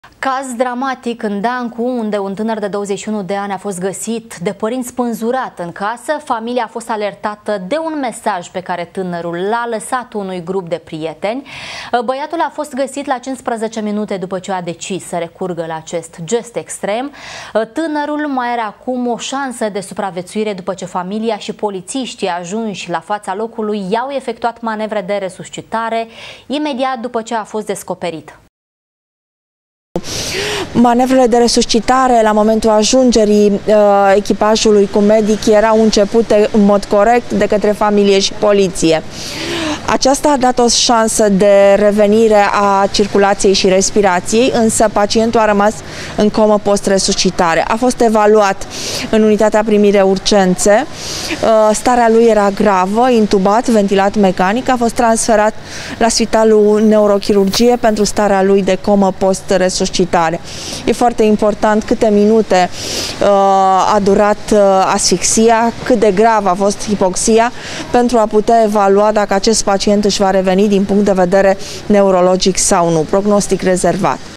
Caz dramatic în Dancu, unde un tânăr de 21 de ani a fost găsit de părinți spânzurat în casă. Familia a fost alertată de un mesaj pe care tânărul l-a lăsat unui grup de prieteni. Băiatul a fost găsit la 15 minute după ce a decis să recurgă la acest gest extrem. Tânărul mai are acum o șansă de supraviețuire după ce familia și polițiștii ajunși la fața locului i-au efectuat manevre de resuscitare imediat după ce a fost descoperit. Manevrele de resuscitare la momentul ajungerii echipajului cu medic erau începute în mod corect de către familie și poliție. Aceasta a dat o șansă de revenire a circulației și respirației, însă pacientul a rămas în comă post-resuscitare. A fost evaluat în unitatea primire urgențe, starea lui era gravă, intubat, ventilat mecanic, a fost transferat la Spitalul Neurochirurgie pentru starea lui de comă post-resuscitare. E foarte important câte minute a durat asfixia, cât de grav a fost hipoxia, pentru a putea evalua dacă acest pacient își va reveni din punct de vedere neurologic sau nu. Prognostic rezervat.